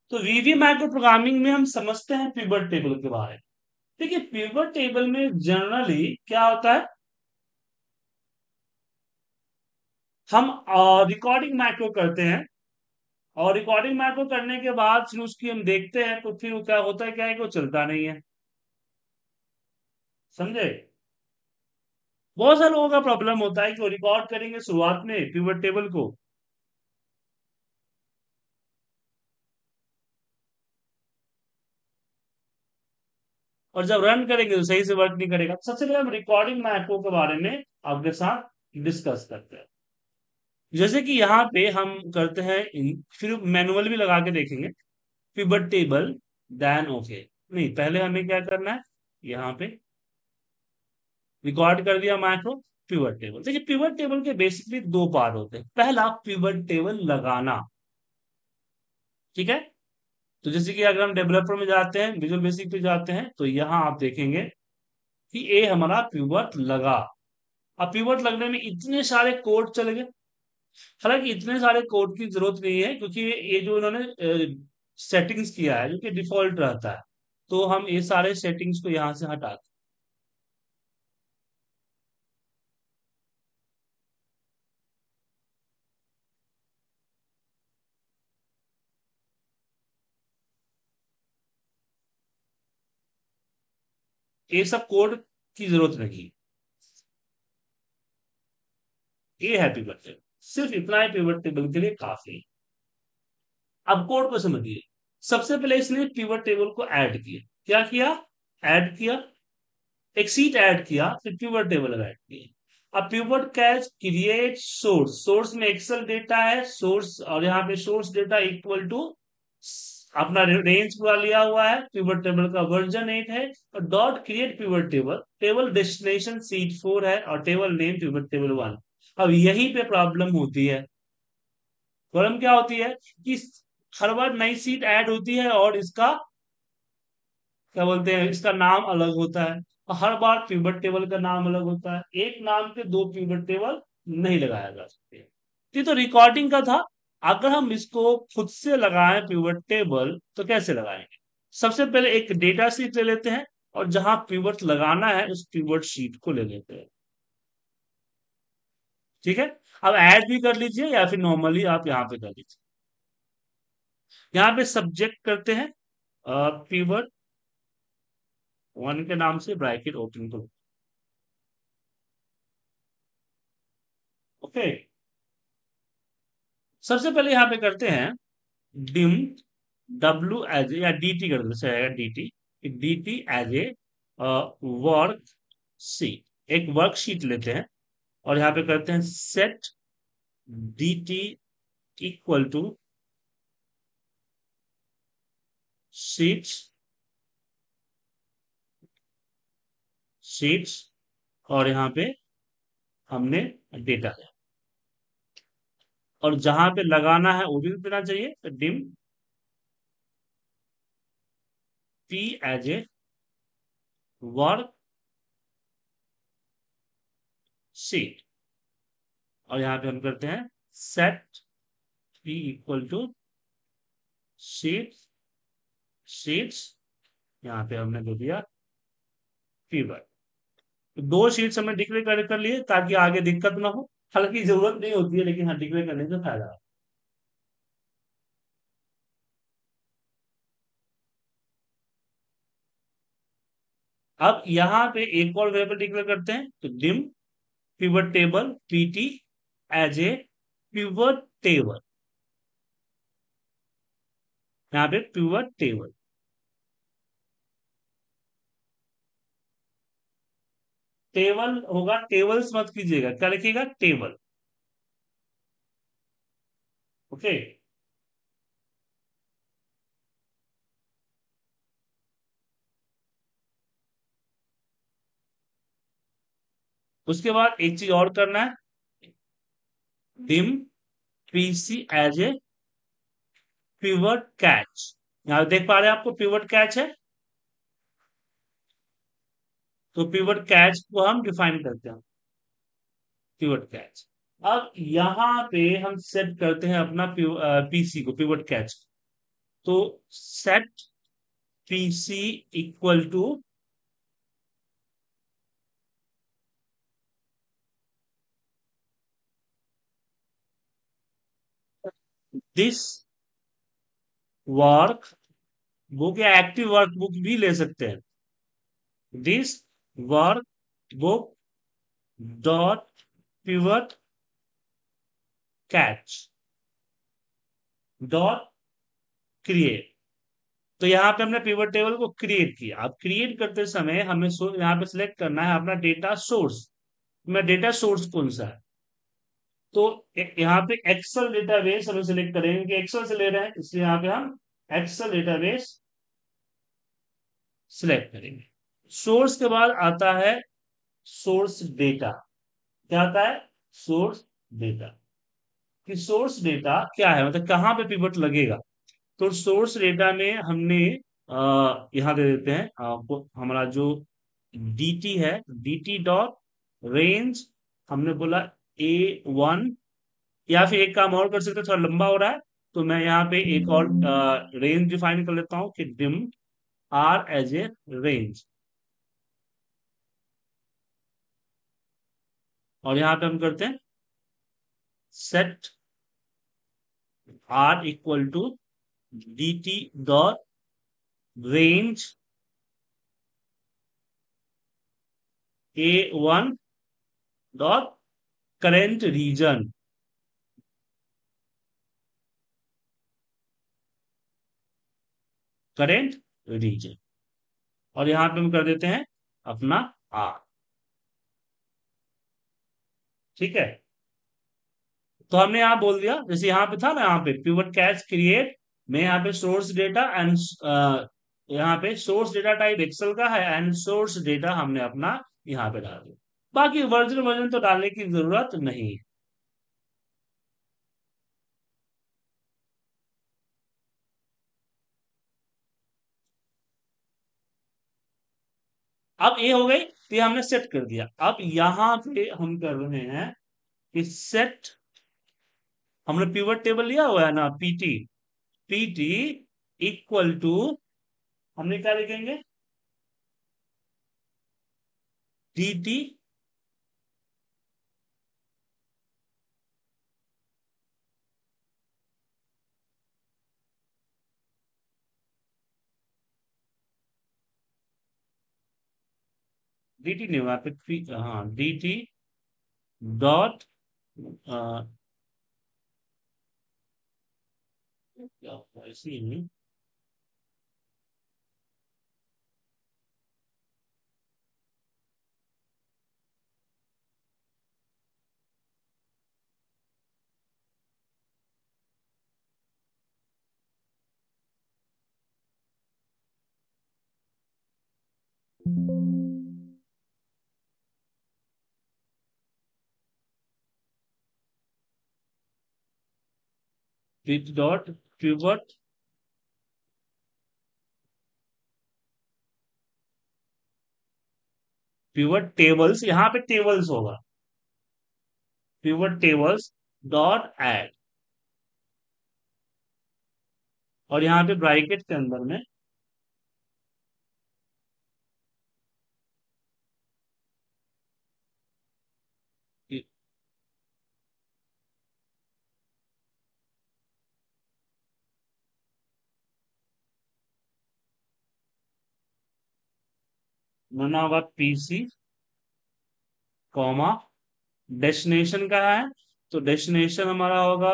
तो वीवी micro programming में हम समझते हैं पिवट टेबल के बारे में। देखिए पिवट टेबल में जनरली क्या होता है, हम रिकॉर्डिंग माइक्रो करते हैं, और रिकॉर्डिंग माइक्रो करने के बाद फिर उसकी हम देखते हैं, तो फिर वो क्या होता है, क्या है कि वो चलता नहीं है। समझे? बहुत सारे लोगों का प्रॉब्लम होता है कि वो रिकॉर्ड करेंगे शुरुआत में पिवट टेबल को, और जब रन करेंगे तो सही से वर्क नहीं करेगा। सबसे पहले हम रिकॉर्डिंग मैक्रो के बारे में आपके साथ डिस्कस करते हैं। जैसे कि यहाँ पे हम करते हैं फिर मैनुअल भी लगा के देखेंगे। पिवट टेबल देन ओके, नहीं पहले हमें क्या करना है, यहाँ पे रिकॉर्ड कर दिया मैक्रो पिवट टेबल। देखिए पिवट टेबल के बेसिकली दो पार्ट होते हैं। पहला पिवट टेबल लगाना, ठीक है। तो जैसे कि अगर हम डेवलपर में जाते हैं, विजुअल बेसिक पे जाते हैं, तो यहाँ आप देखेंगे कि ये हमारा पिवट लगा। अब पिवट लगने में इतने सारे कोड चले गए। हालांकि इतने सारे कोड की जरूरत नहीं है, क्योंकि ये जो इन्होंने सेटिंग्स किया है जो कि डिफॉल्ट रहता है, तो हम ये सारे सेटिंग्स को यहाँ से हटा दें। ये सब कोड की जरूरत नहीं, ये है पिवट टेबल। सिर्फ इतना ही पिवट टेबल के लिए काफी है। अब कोड को समझिए। सबसे पहले इसने पिवट टेबल को ऐड किया। क्या किया? ऐड किया, एक सीट ऐड किया, फिर पिवट टेबल ऐड किया। अब pivot cache create source, source में एक्सेल डेटा है सोर्स, और यहाँ पे सोर्स डेटा इक्वल टू अपना रेंज पूरा लिया हुआ है, पिवट टेबल का वर्जन 8 है, और dot create pivot table, table destination sheet 4 है, और टेबल नेम पिवट टेबल 1। अब यहीं पे प्रॉब्लम होती है। प्रॉब्लम क्या होती है कि हर बार नई सीट ऐड होती है और इसका क्या बोलते हैं, इसका नाम अलग होता है, और हर बार पिवट टेबल का नाम अलग होता है। एक नाम के दो पिवट टेबल नहीं लगाया जा सकते। ये तो रिकॉर्डिंग का था। अगर हम इसको खुद से लगाएं पिवट टेबल, तो कैसे लगाएंगे? सबसे पहले एक डेटा शीट ले लेते हैं, और जहां पिवट लगाना है उस पिवट शीट को ले लेते हैं। ठीक है। अब ऐड भी कर लीजिए, या फिर नॉर्मली आप यहाँ पे कर लीजिए। यहाँ पे सब्जेक्ट करते हैं पिवट 1 के नाम से ब्रैकेट ओपन करो। ओके। सबसे पहले यहाँ पे करते हैं डिम डब्ल्यू एज ए, या dt कर दो, रहेगा dt, dt as a worksheet. एक वर्कशीट लेते हैं, और यहाँ पे करते हैं set dt equal to sheets, sheets, और यहाँ पे हमने डेटा है, और जहां पे लगाना है वो भी देना चाहिए, तो dim p as a worksheet, और यहाँ पे हम करते हैं set p equal to sheets, sheets, यहाँ पे हमने दे दिया फीवर। तो दो शीट्स हमने डिक्लेयर कर लिए ताकि आगे दिक्कत ना हो। हालांकि जरूरत नहीं होती है, लेकिन हाँ डिक्लेयर करने से फायदा है। अब यहाँ पे एक और वेरिएबल डिक्लेयर करते हैं, तो dim pivot table PT as a pivot table, यहाँ पे पिवट टेबल। टेबल होगा, टेबल्स मत कीजिएगा, क्या लिखिएगा? टेबल। ओके। उसके बाद एक चीज और करना है, dim PC as a pivot cache. यहाँ देख पा रहे हैं आपको पिवट कैच है, तो पिवट कैच को हम डिफाइन करते हैं, पिवट कैच। अब यहाँ पे हम सेट करते हैं अपना पीसी को, पिवट कैच। तो set PC equal to this workbook या एक्टिव वर्क बुक भी ले सकते हैं। This workbook dot pivot cache dot create. तो यहाँ पे हमने पिवट टेबल को क्रिएट किया। अब क्रिएट करते समय हमें यहाँ पे सिलेक्ट करना है अपना डेटा सोर्स। मैं डेटा सोर्स कौन सा है, तो यहाँ पे एक्सेल डेटाबेस हम सिलेक्ट करेंगे कि एक्सेल से ले रहे हैं, इसलिए यहाँ पे हम एक्सेल डेटाबेस सिलेक्ट करेंगे। सोर्स के बाद आता है सोर्स डेटा। क्या आता है? Source data. कि सोर्स डेटा क्या है, मतलब कहाँ पे पिवट लगेगा। तो सोर्स डेटा में हमने यहाँ दे देते हैं आपको हमारा जो dt है, dt डॉट रेंज। हमने बोला A1, या फिर एक काम और कर सकते हैं, थोड़ा लंबा हो रहा है तो मैं यहाँ पे एक और रेंज डिफाइन कर लेता हूँ कि dim R as a range. और यहाँ पे हम करते हैं set R equal to dt dot range A1 dot current region. Current region. और यहाँ पे हम कर देते हैं अपना आर। ठीक है। तो हमने यहाँ बोल दिया, जैसे यहाँ पे था ना, यहाँ पे पिवट कैच क्रिएट में यहाँ पे सोर्स डेटा एंड यहाँ पे सोर्स डेटा टाइप एक्सेल का है एंड सोर्स डेटा हमने अपना यहाँ पे डाल दिया। बाकी वर्जन वर्जन तो डालने की जरूरत नहीं है। अब ये हो गई, तो ये हमने सेट कर दिया। अब यहाँ पे हम कर रहे हैं कि सेट, हमने पिवट टेबल लिया हुआ है ना, पीटी। पीटी इक्वल टू, हमने क्या लिखेंगे, dt dt नहीं हुआ पे, हाँ dt डॉट क्या होगा ऐसे ही, dt dot pivot pivot tables, यहाँ पे टेबल्स होगा, पिवट टेबल्स डॉट ऐड। और यहाँ पे ब्रैकेट के अंदर में बना होगा पीसी, कॉमा डेस्टिनेशन का है, तो डेस्टिनेशन हमारा होगा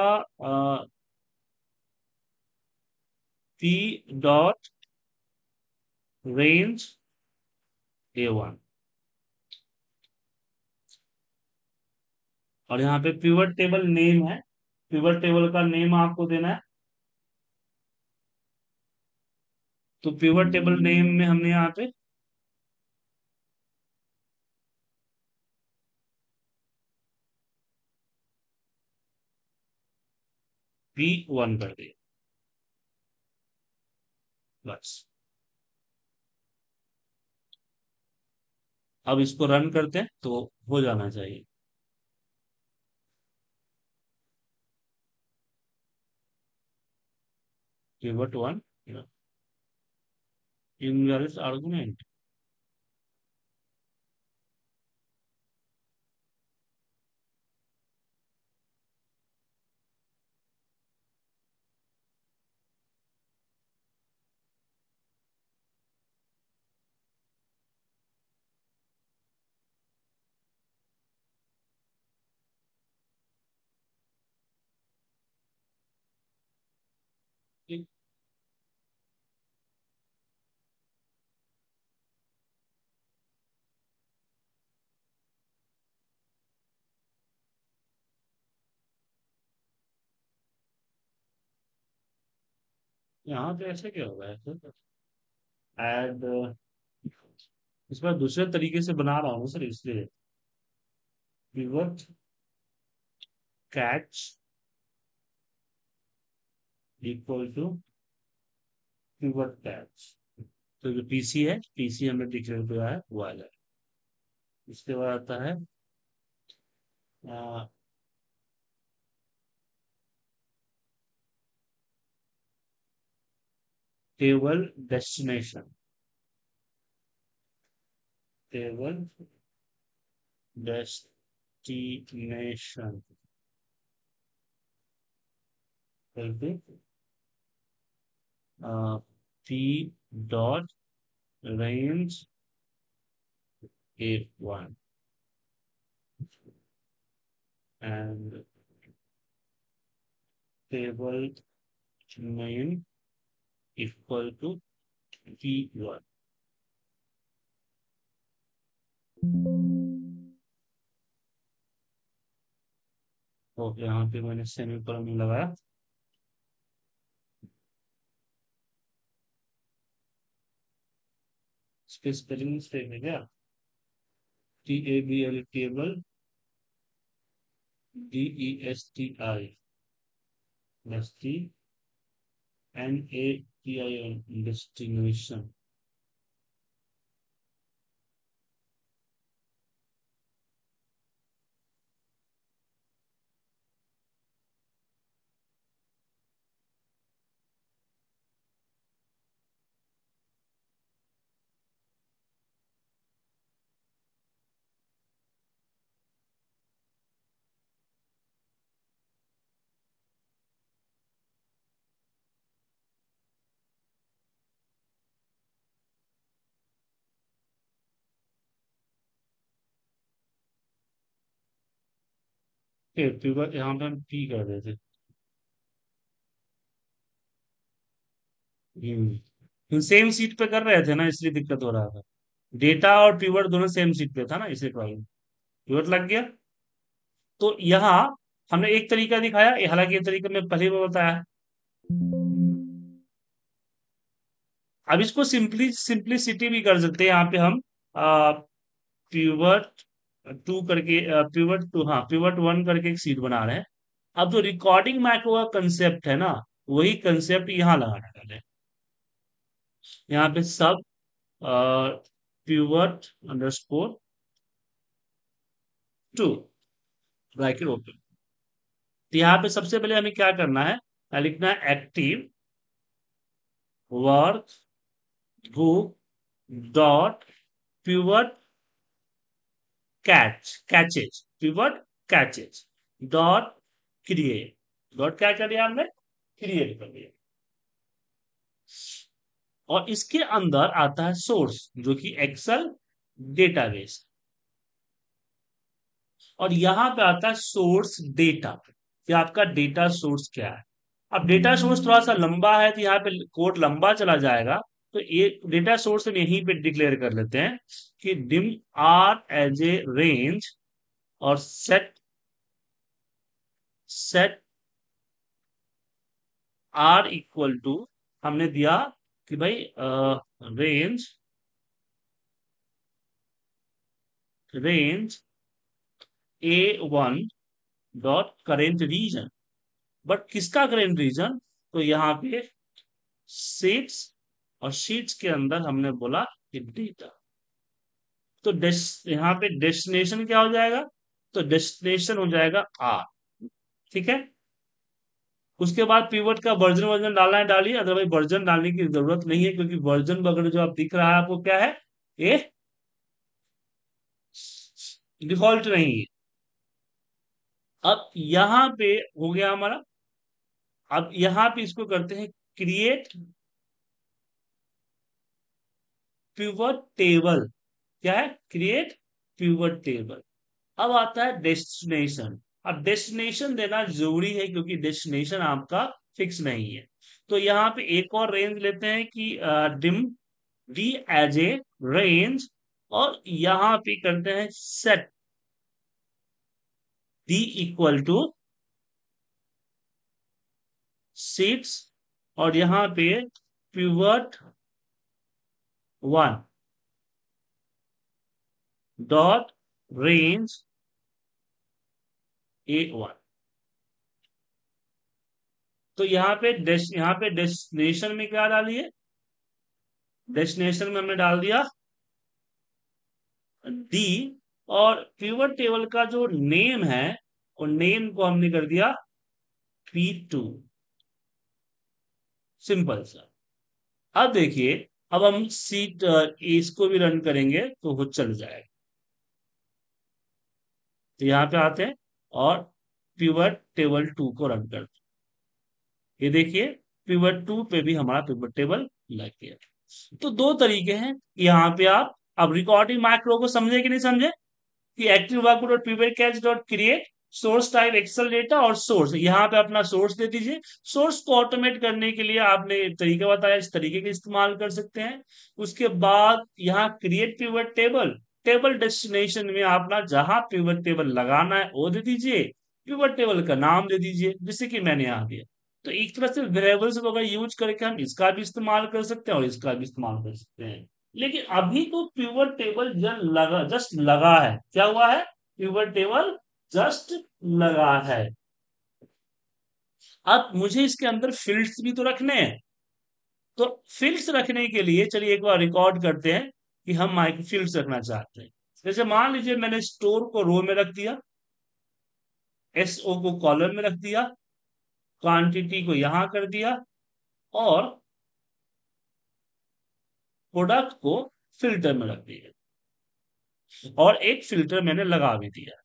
पी डॉट रेंज A1। और यहाँ पे पिवट टेबल नेम है, पिवट टेबल का नेम आपको देना है। तो पिवट टेबल नेम में हमने यहाँ पे P1 कर दिया, बस। अब इसको रन करते हैं तो हो जाना चाहिए। pivot one invalid argument. यहाँ पे ऐसे क्या होगा ऐसे एड इस बार दूसरे तरीके से बना रहा हूँ सर इसलिए pivot catch equal to pivot catch। तो जो पीसी है पीसी हमने डिक्लेयर किया है वो वाला है। इसके बाद आता है टेबल डेस्टिनेशन। टेबल डेस्टिनेशन करके P dot range A1 and table name equal to P1। और यहाँ पे मैंने सेमीकोलन लगाया। इसके स्पेलिंग मिस्टेक है क्या? TABL table DESTI NATION destination। यहाँ पे हम P कर देते। सेम सीट पे कर रहे थे ना इसलिए दिक्कत हो रहा था। डेटा और पिवट दोनों सेम सीट पे था ना इसलिए प्रॉब्लम। पिवट लग गया। तो यहाँ हमने एक तरीका दिखाया, हालांकि ये तरीका मैं पहले भी बताया। अब इसको सिंपलिसिटी भी कर सकते हैं। यहाँ पे हम पिवट टू करके पिवट टू, हाँ पिवट वन करके एक सीट बना रहे हैं। अब जो रिकॉर्डिंग मैक्रो का कंसेप्ट है ना, वही कंसेप्ट यहाँ लगाना है। यहाँ पे सब pivot underscore two bracket open. तो यहाँ पे सबसे पहले हमें क्या करना है, लिखना है active workbook dot pivot caches pivot caches dot create. Dot क्या कर दिया हमने, क्रिएट कर दिया। और इसके अंदर आता है सोर्स जो कि एक्सेल डेटाबेस। और यहां पे आता है सोर्स डेटा कि आपका डेटा सोर्स क्या है। अब डेटा सोर्स थोड़ा सा लंबा है तो यहाँ पे कोड लंबा चला जाएगा। तो ये डेटा सोर्स हम यहीं पे डिक्लेयर कर लेते हैं कि dim R as a range और set set R equal to हमने दिया कि भाई range range A1 dot current region. But किसका करेंट रीजन, तो यहाँ पे शीट्स और शीट्स के अंदर हमने बोला कि डेटा। तो यहाँ पे डेस्टिनेशन क्या हो जाएगा, तो डेस्टिनेशन हो जाएगा आर। ठीक है। उसके बाद पिवट का वर्जन वर्जन डालना है डालिए, अदरवाइज वर्जन डालने की जरूरत नहीं है, क्योंकि वर्जन वगैरह जो आप दिख रहा है आपको क्या है, ये डिफॉल्ट नहीं है। अब यहां पे हो गया हमारा। अब यहां पे इसको करते हैं क्रिएट पिवट टेबल। क्या है? Create pivot table. अब आता है डेस्टिनेशन। अब डेस्टिनेशन देना जरूरी है, क्योंकि डेस्टिनेशन आपका फिक्स नहीं है। तो यहाँ पे एक और रेंज लेते हैं कि dim D as a range, और यहाँ पे करते हैं सेट डी इक्वल टू 6, और यहाँ पे पिवट 1 डॉट रेंज A1। तो यहाँ पे डेस्टिनेशन में क्या डालिए, डेस्टिनेशन में हमने डाल दिया डी, और पिवट टेबल का जो नेम है, और नेम को हमने कर दिया P2। सिंपल सा। अब देखिए, अब हम सीट इसको भी रन करेंगे तो वो चल जाएगा। तो यहाँ पे आते हैं और पिवट टेबल 2 को रन करते हैं। ये देखिए, पिवट 2 पे भी हमारा पिवट टेबल लग गया। तो दो तरीके हैं यहाँ पे आप। अब रिकॉर्डिंग मैक्रो को समझे कि नहीं समझे, कि active workbook dot pivot cache dot create source type Excel data और सोर्स, यहाँ पे अपना सोर्स दे दीजिए। सोर्स को ऑटोमेट करने के लिए आपने तरीका बताया, इस तरीके का इस्तेमाल कर सकते हैं। उसके बाद यहाँ create pivot table, table destination में अपना जहां पिवट टेबल लगाना है वो दे दीजिए, पिवट टेबल का नाम दे दीजिए, जैसे कि मैंने यहाँ दिया। तो एक तरह से वेरिएबल्स वगैरह यूज करके हम इसका भी इस्तेमाल कर सकते हैं और इसका भी इस्तेमाल कर सकते हैं। लेकिन अभी तो पिवट टेबल जस्ट लगा है। क्या हुआ है? पिवट टेबल जस्ट लगा है। अब मुझे इसके अंदर फील्ड्स भी तो रखने हैं। तो फील्ड्स रखने के लिए चलिए एक बार रिकॉर्ड करते हैं कि हम माइक्रो फील्ड्स रखना चाहते हैं। जैसे मान लीजिए मैंने स्टोर को रो में रख दिया, एसओ को कॉलम में रख दिया, क्वांटिटी को यहां कर दिया, और प्रोडक्ट को फिल्टर में रख दिया, और एक फिल्टर मैंने लगा भी दिया।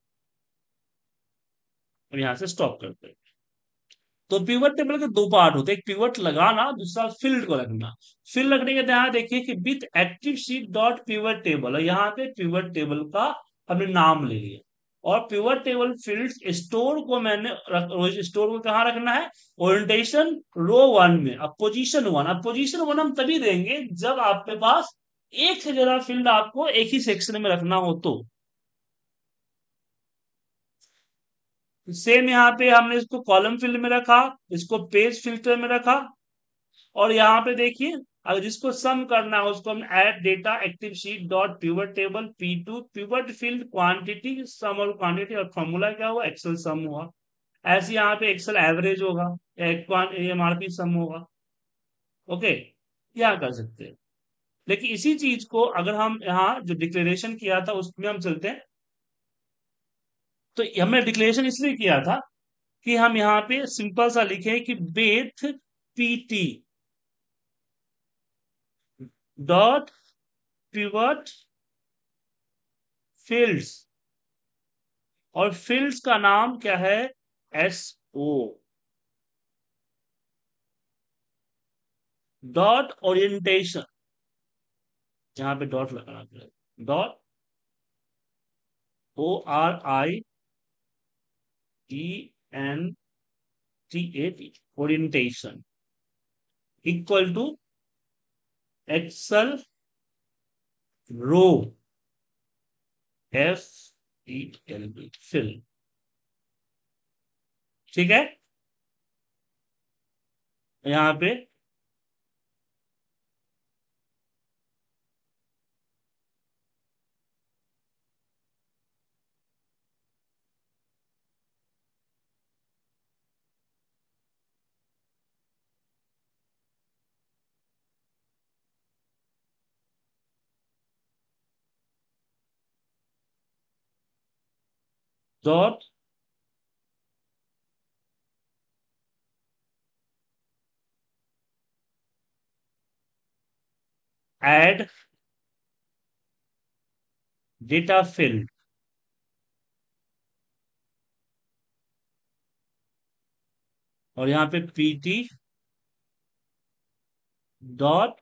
और यहां से स्टॉप करते हैं। तो पिवट टेबल के दो पार्ट होते हैं, एक पिवट लगाना, दूसरा फील्ड को रखना। फील्ड रखने के यहाँ देखिए कि with active sheet dot pivot table, और यहाँ पे पिवट टेबल का हमने नाम ले लिया। और पिवट टेबल फील्ड्स स्टोर को स्टोर को कहाँ रखना है? ओरिएंटेशन रो 1 में। अब पोजीशन 1, अब पोजीशन 1 हम तभी देंगे जब आपके पास एक से ज्यादा फील्ड आपको एक ही सेक्शन में रखना हो तो। सेम यहाँ पे हमने इसको कॉलम फील्ड में रखा, इसको पेज फिल्टर में रखा, और यहाँ पे देखिए, अगर जिसको सम करना है उसको हम add data active sheet dot pivot table P2 pivot field quantity sum, और क्वांटिटी और फॉर्मूला क्या हुआ? एक्सेल सम हुआ। ऐसे यहाँ पे एक्सेल एवरेज होगा, एमआरपी सम होगा। ओके, क्या कर सकते हैं। लेकिन इसी चीज को अगर हम यहाँ जो डिक्लेरेशन किया था उसमें हम चलते हैं, तो हमने डिक्लेरेशन इसलिए किया था कि हम यहाँ पे सिंपल सा लिखे कि with PT dot pivot fields, और फील्ड्स का नाम क्या है? एस ओ डॉट ओरिएंटेशन, जहां पे डॉट लगाना पड़ेगा, dot ORIENTAT, orientation equal to Excel row FELD fill. ठीक है, यहाँ पे डॉट ऐड डेटा फील्ड, और यहाँ पे पीटी डॉट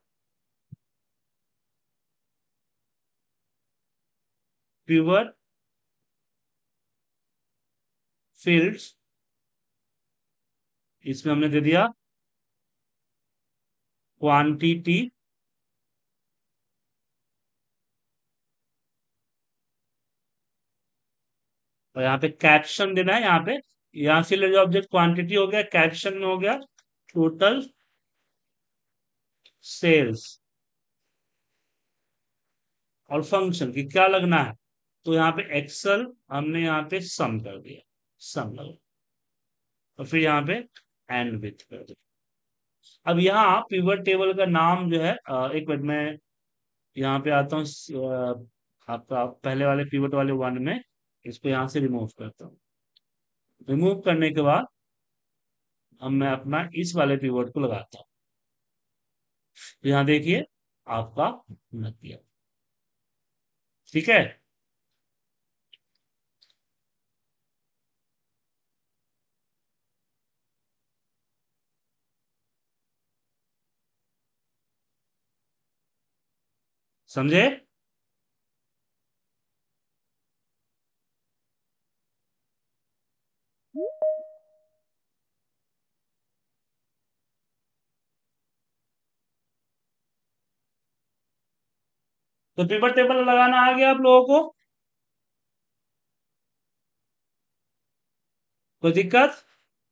पिवट फील्ड्स, इसमें हमने दे दिया क्वांटिटी, और यहाँ पे कैप्शन देना है। यहाँ पे यहाँ से ऑब्जेक्ट क्वांटिटी हो गया, कैप्शन में हो गया टोटल सेल्स, और फंक्शन की क्या लगना है, तो यहाँ पे एक्सेल हमने यहाँ पे सम कर दिया, सम लगा, और फिर यहाँ पे एंड विथ कर दिया। अब यहाँ पिवट टेबल का नाम जो है एक मिनट में यहाँ पे आता हूँ, आपका पहले वाले पिवट वाले वन में इसको यहाँ से रिमूव करता हूँ। रिमूव करने के बाद अब मैं अपना इस वाले पिवट को लगाता हूँ, तो यहाँ देखिए आपका लग गया। ठीक है, समझे? तो पिवट टेबल लगाना आ गया आप लोगों को, कोई दिक्कत?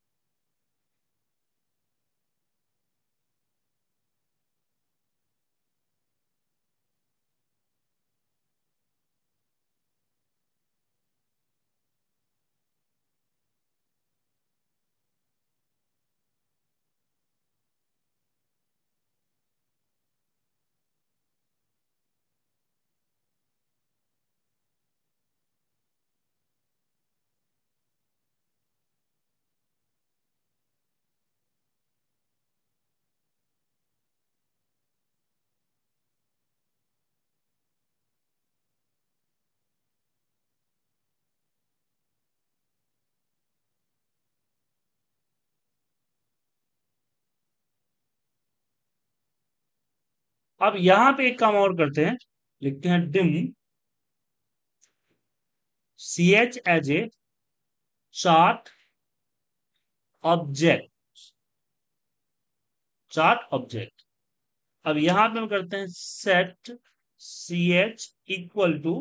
अब यहाँ पे एक काम और करते हैं, लिखते हैं dim C H as a chart object, chart object. अब यहां पे हम करते हैं set C H equal to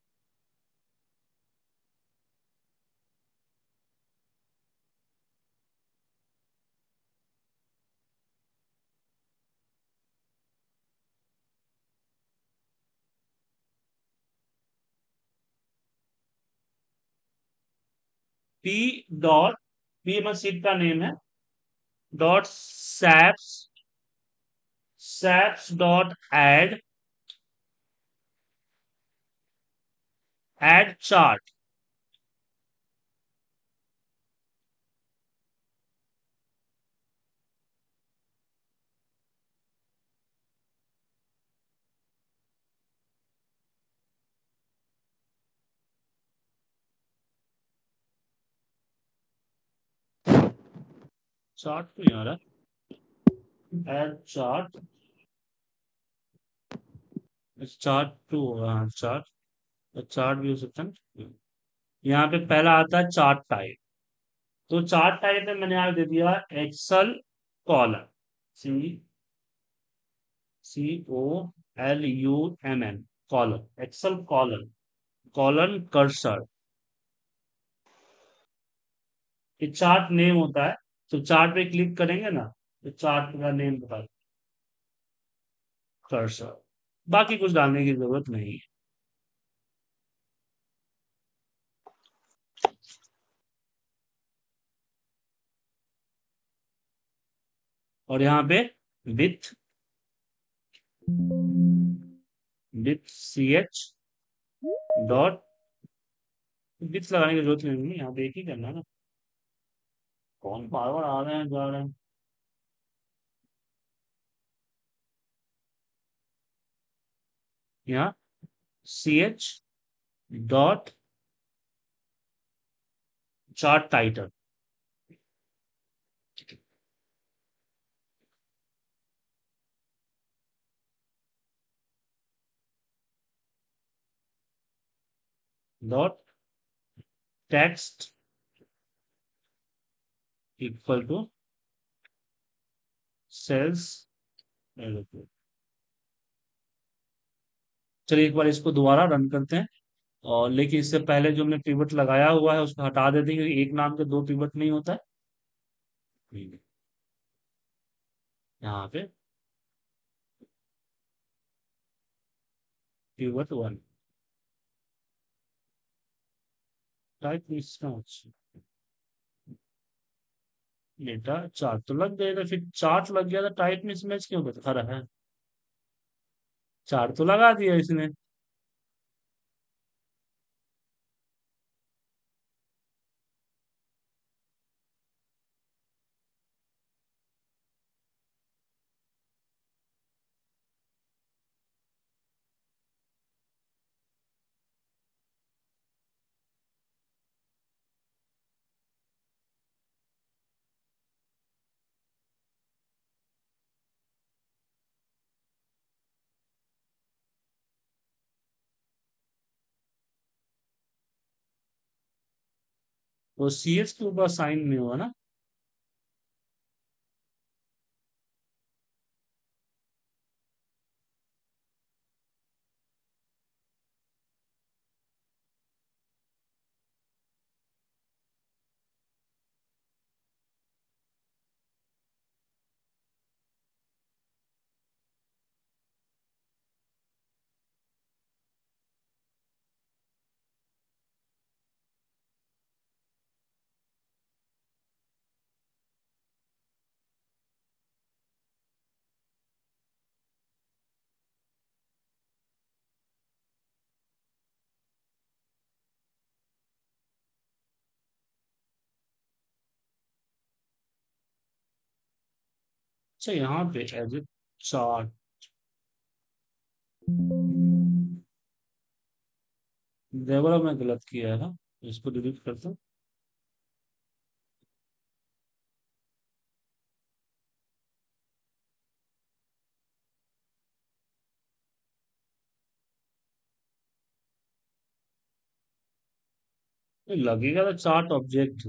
P dot, P मसीद का नेम है, dot shapes, shapes dot add, add chart. Chart तो नहीं आ रहा, एड चार्ट, चार्ट टू होगा, हाँ चार्ट, चार्ट भी हो सकता है ना। यहाँ पे पहला आता है चार्ट टाइप, तो चार्ट टाइप में मैंने यहाँ दे दिया Excel column, C C O L U M N, column, Excel column, colon cursor. ये चार्ट नेम होता है, तो चार्ट पे क्लिक करेंगे ना, तो चार्ट का नेम बता, कर्सर। बाकी कुछ डालने की जरूरत नहीं है। और यहाँ पे with, with C H dot, with लगाने की जरूरत नहीं है, यहाँ पे एक ही करना है ना, कौन बार बार आ रहे हैं जा रहे हैं। यहाँ C H dot chart title dot text equal to sales. चलिए एक बार इसको दोबारा रन करते हैं। और लेकिन इससे पहले जो हमने पिवट लगाया हुआ है उसको हटा देते हैं, क्योंकि एक नाम के दो पिवट नहीं होता है। यहाँ पे pivot one type mismatch data chart तो लग गया था, फिर चार्ट लग गया था, टाइप मिसमैच क्यों बता रहा है? चार्ट तो लगा दिया इसने। वो सी एस के ऊपर साइन नहीं हुआ ना? अच्छा यहाँ पे एज ए चार्ट, देवरा में गलत किया है ना, इसको डिलीट करता हूँ। ये लगेगा तो चार्ट ऑब्जेक्ट।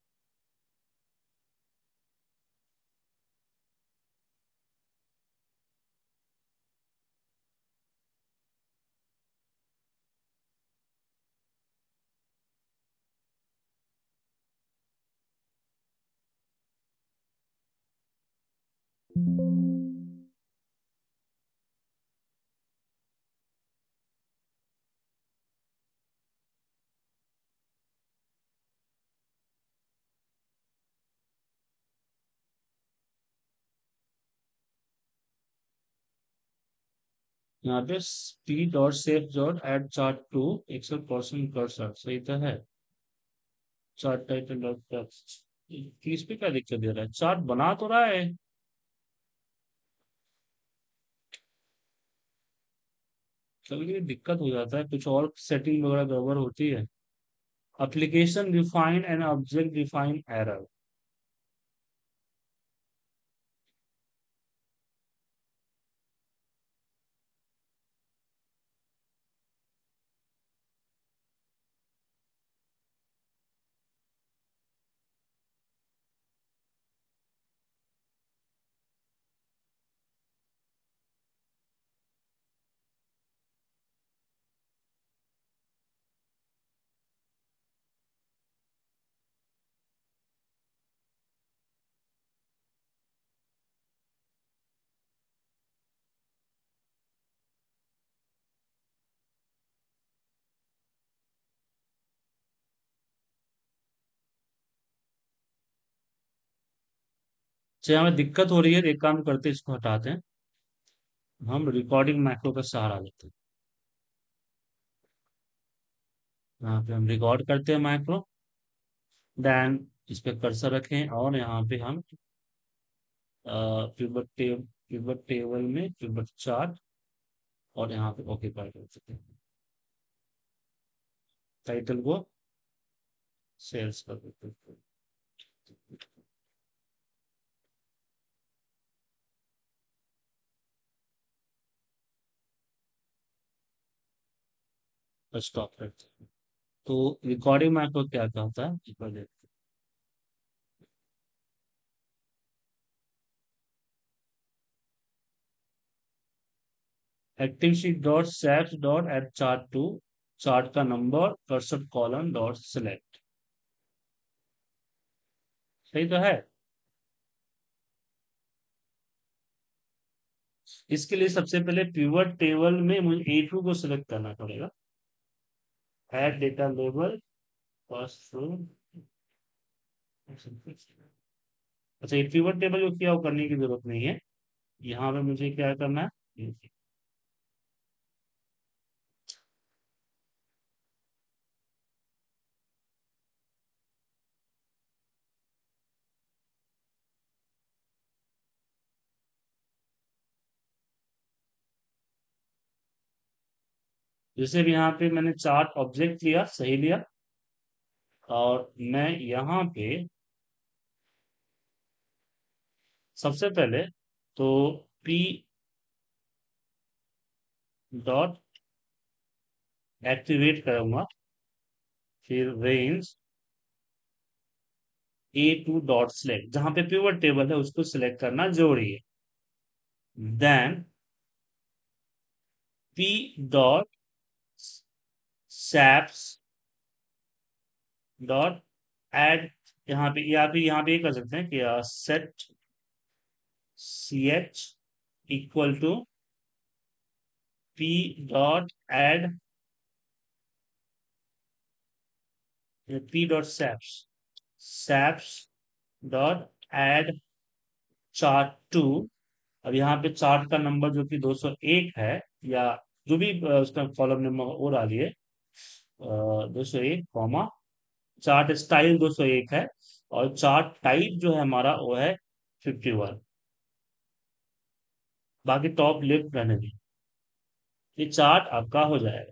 यहाँ पे स्पीड और safe dot add chart two Excel person cursor, सही तो है। चार्ट टाइटल डॉट टेक्स्ट, इस पे क्या दिक्कत दे रहा है? चार्ट बना तो रहा है। कभी कभी दिक्कत हो जाता है, कुछ और सेटिंग वगैरह गड़बड़ होती है। Application define and object define error. चाहे हमें दिक्कत हो रही है, एक काम करते हैं, इसको हटाते हैं। हम रिकॉर्डिंग मैक्रो का सहारा लेते हैं। यहाँ पे हम रिकॉर्ड करते हैं मैक्रो, देन इस पे कर्सर रखें और यहाँ पे हम पिवट टेबल में पिवट चार्ट और यहाँ पे ऑक्यूपाई कर सकते हैं, टाइटल को सेल्स कर देते हैं। स्टॉप करते हैं। तो रिकॉर्डिंग मैक्रो क्या कहता है, एक बार देखते हैं। Active sheet dot set dot add chart two, chart का number cursor column dot select. सही तो है। इसके लिए सबसे पहले पिवट टेबल में मुझे A2 को सिलेक्ट करना पड़ेगा। Add data label first row. अच्छा, ये पिवट टेबल जो किया वो करने की जरूरत नहीं है। यहाँ पे मुझे क्या करना है, जैसे भी यहाँ पे मैंने चार्ट ऑब्जेक्ट लिया, सही लिया, और मैं यहाँ पे सबसे पहले तो पी डॉट एक्टिवेट करूंगा, फिर रेंज A2 डॉट सिलेक्ट, जहां पे पिवट टेबल है उसको सिलेक्ट करना जरूरी है। Then P dot shapes dot add, यहाँ पे ये कर सकते हैं कि set ch equal to P dot add, P dot shapes, shapes dot add chart two. अब यहाँ पे चार्ट का नंबर जो कि 201 है, या जो भी उसका कॉलम नंबर वो डालिए, 201 कॉमा, चार्ट स्टाइल 201 है, और चार्ट टाइप जो है हमारा वो है 51। बाकी टॉप लेफ्ट रहने दी, ये चार्ट आपका हो जाएगा,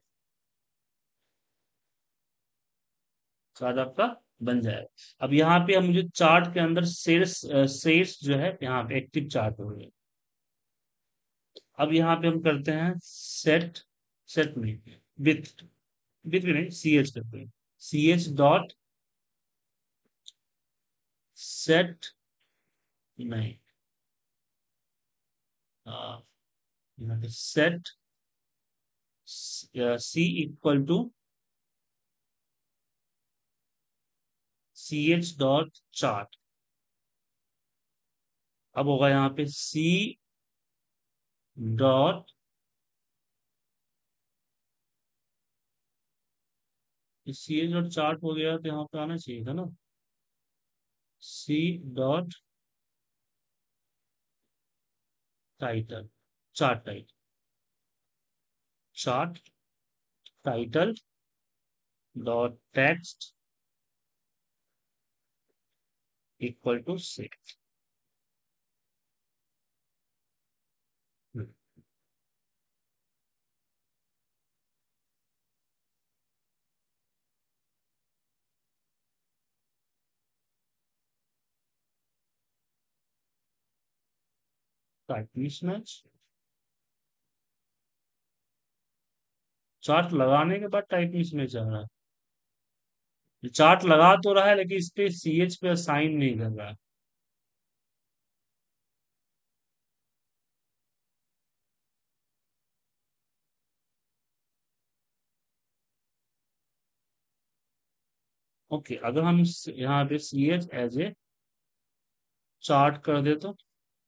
चार्ट आपका बन जाएगा। अब यहाँ पे हम मुझे चार्ट के अंदर सेल्स, सेल्स जो है यहाँ पे एक्टिव चार्ट हो गया। अब यहाँ पे हम करते हैं सेट, सेट में विथ, विथ भी नहीं, सी एच करते हैं, सी एच डॉट सेट, नहीं, यहाँ पे set C equal to C H dot chart. अब होगा यहाँ पे C dot, C H dot chart हो गया तो यहाँ पे आना चाहिए था ना, C dot title, chart title, chart title dot text equal to six. Type mismatch, chart लगाने के बाद टाइप मिसमैच आ रहा है, चार्ट लगा तो रहा है लेकिन इस पे सी एच पे असाइन नहीं कर रहा है। ओके, अगर हम यहाँ पे C H as a chart कर दे तो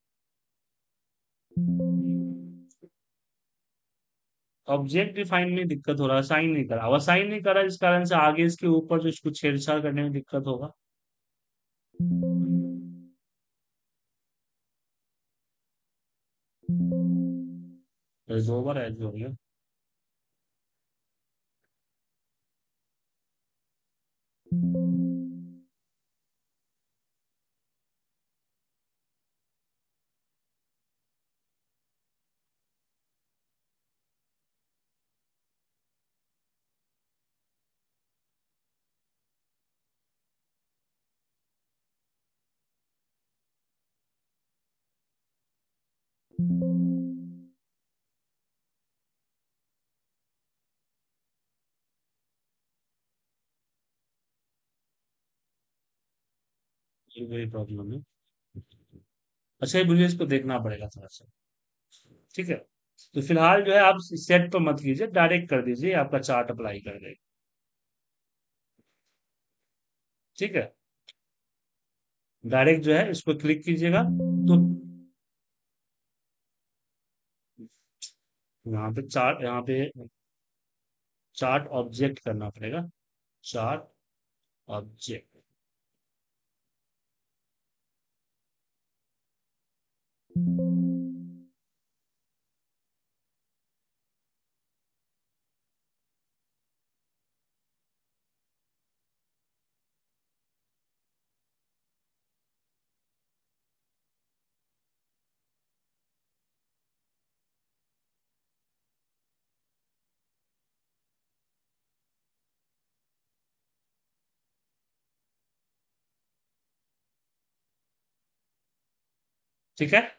ऑब्जेक्ट डिफाइन में दिक्कत हो रहा है, साइन नहीं करा, अब असाइन नहीं करा, इस कारण से आगे इसके ऊपर जो इसको छेड़छाड़ करने में दिक्कत होगा। ओवर एज हो गया। ये वही प्रॉब्लम है। अच्छा, ये मुझे इसको देखना पड़ेगा थोड़ा सा। ठीक है। तो फिलहाल जो है आप सेट पर मत कीजिए, डायरेक्ट कर दीजिए, आपका चार्ट अप्लाई कर देगा। ठीक है। डायरेक्ट जो है इस पर क्लिक कीजिएगा तो यहाँ पे चार्ट, यहाँ पे चार्ट ऑब्जेक्ट करना पड़ेगा। Chart object. ठीक है।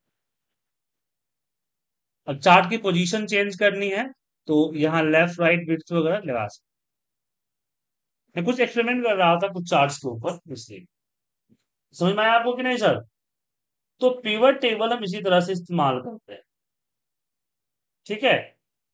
अब चार्ट की पोजीशन चेंज करनी है तो यहाँ लेफ्ट राइट विड्थ वगैरह लगा सकते हैं। मैं कुछ एक्सपेरिमेंट कर रहा था कुछ चार्ट्स के ऊपर, इसलिए। समझ में आया आपको कि नहीं सर? तो पिवट टेबल हम इसी तरह से इस्तेमाल करते हैं। ठीक है।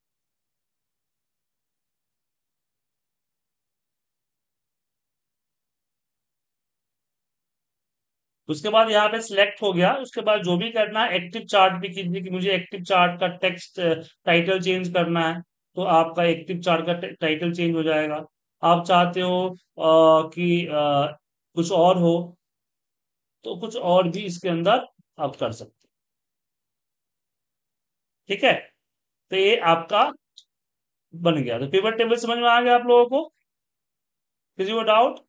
उसके बाद यहाँ पे सिलेक्ट हो गया, उसके बाद जो भी करना है एक्टिव चार्ट भी कीजिए कि मुझे एक्टिव चार्ट का टेक्स्ट टाइटल चेंज करना है, तो आपका एक्टिव चार्ट का टाइटल चेंज हो जाएगा। आप चाहते हो कि कुछ और हो, तो कुछ और भी इसके अंदर आप कर सकते हैं। ठीक है। तो ये आपका बन गया। तो पिवट टेबल समझ में आ गया आप लोगों को? किसी को डाउट?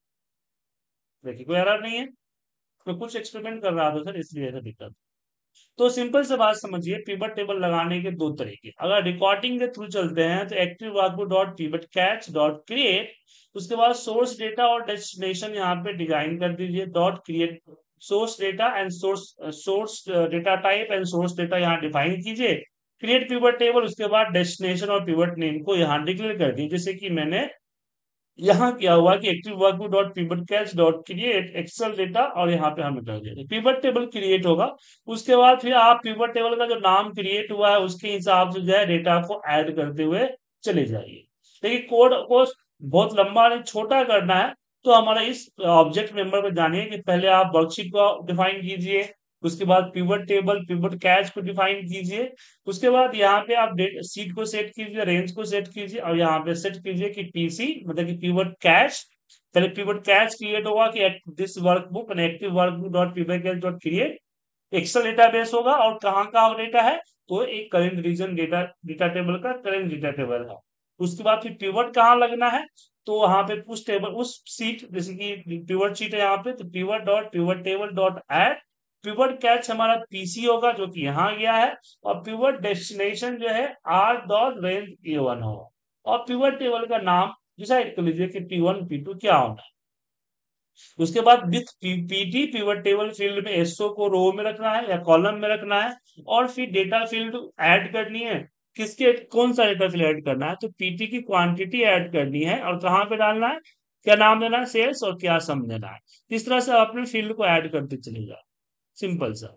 देखिए कोई एरर नहीं है। मैं कुछ एक्सपेरिमेंट कर रहा था सर, इसलिए ऐसा दिक्कत। तो सिंपल से बात समझिए, पिवट टेबल लगाने के दो तरीके। अगर रिकॉर्डिंग के थ्रू चलते हैं तो active workbook dot pivot cache dot create, उसके बाद सोर्स डेटा और डेस्टिनेशन यहाँ पे डिजाइन कर दीजिए, dot create source data and source data type and source data यहाँ डिफाइन कीजिए। क्रिएट पिवट टेबल, उसके बाद डेस्टिनेशन और पिवट नेम को यहाँ डिक्लेयर कर दीजिए, जैसे कि मैंने यहाँ क्या हुआ कि active workbook dot pivot cache dot create Excel data, और यहाँ पे हमें कर दिया पिवट टेबल क्रिएट होगा। उसके बाद फिर आप पिवट टेबल का जो नाम क्रिएट हुआ है उसके हिसाब से जो है डेटा को ऐड करते हुए चले जाइए। देखिए कोड को बहुत लंबा नहीं, छोटा करना है, तो हमारा इस ऑब्जेक्ट मेंबर पर जानिए कि पहले आप वर्कशीट को डिफाइन कीजिए, उसके बाद पिवट टेबल पिवट कैच को डिफाइन कीजिए, उसके बाद यहाँ पे आप डेट सीट को सेट कीजिए, रेंज को सेट कीजिए, और यहाँ पे सेट कीजिए कि पीसी मतलब कि पिवट कैच। पहले पिवट कैच क्रिएट होगा कि this workbook active workbook dot pivot cache dot create Excel database होगा, और कहाँ का डेटा है, तो एक current region data data table का करेंट डेटा टेबल है। उसके बाद फिर पिवट कहाँ लगना है, तो वहां पे उस टेबल उस सीट, जैसे कि पिवट शीट है यहाँ पे, तो pivot dot pivot table dot add pivot cache हमारा पीसी होगा जो कि यहाँ गया है, और पिवट डेस्टिनेशन जो है आर डॉट रेंज ए1 होगा, और पिवट टेबल का नाम डिसाइड कर लीजिए कि P1 P2 क्या होना है। उसके बाद with PT pivot table field में एसओ को रो में रखना है या कॉलम में रखना है, और फिर डेटा फील्ड ऐड करनी है। किसके कौन सा डेटा फील्ड ऐड करना है, तो पीटी की क्वांटिटी ऐड करनी है, और कहाँ पे डालना है, क्या नाम देना है, सेल्स, और क्या सम देना है। इस तरह से आप अपने फील्ड को ऐड करते चले जाओ। सिंपल सा।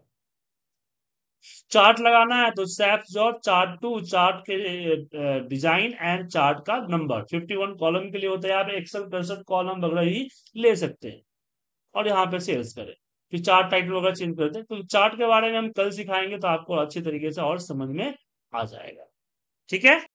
चार्ट लगाना है तो shape job chart two chart के डिजाइन एंड चार्ट का नंबर 51 कॉलम के लिए होता है, आप एक्सेल कर्सर कॉलम वगैरह ही ले सकते हैं, और यहाँ पे सेल्स करें। फिर चार्ट टाइटल वगैरह चेंज करते हैं, तो चार्ट के बारे में हम कल सिखाएंगे, तो आपको अच्छी तरीके से और समझ में आ जाएगा। ठीक है।